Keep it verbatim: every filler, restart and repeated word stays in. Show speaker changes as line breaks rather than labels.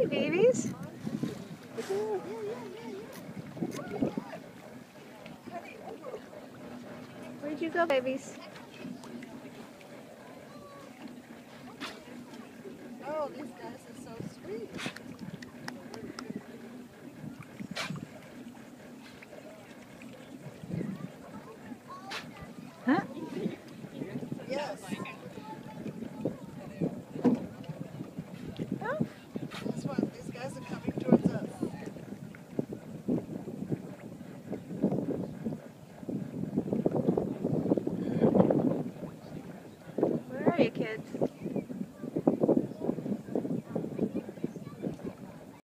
Babies? Where'd you go, babies?
Oh, this guy is so sweet.